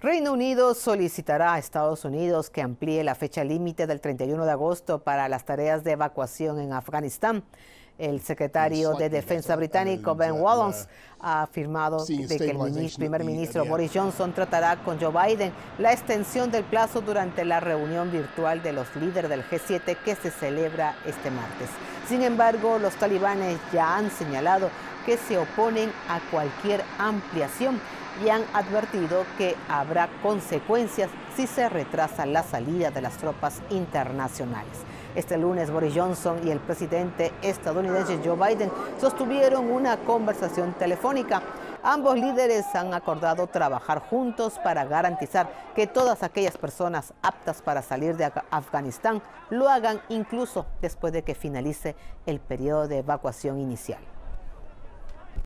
Reino Unido solicitará a Estados Unidos que amplíe la fecha límite del 31 de agosto para las tareas de evacuación en Afganistán. El secretario de Defensa británico Ben Wallace ha afirmado de que el primer ministro Boris Johnson tratará con Joe Biden la extensión del plazo durante la reunión virtual de los líderes del G7 que se celebra este martes. Sin embargo, los talibanes ya han señalado que se oponen a cualquier ampliación y han advertido que habrá consecuencias si se retrasa la salida de las tropas internacionales. Este lunes, Boris Johnson y el presidente estadounidense Joe Biden sostuvieron una conversación telefónica. Ambos líderes han acordado trabajar juntos para garantizar que todas aquellas personas aptas para salir de Afganistán lo hagan incluso después de que finalice el periodo de evacuación inicial.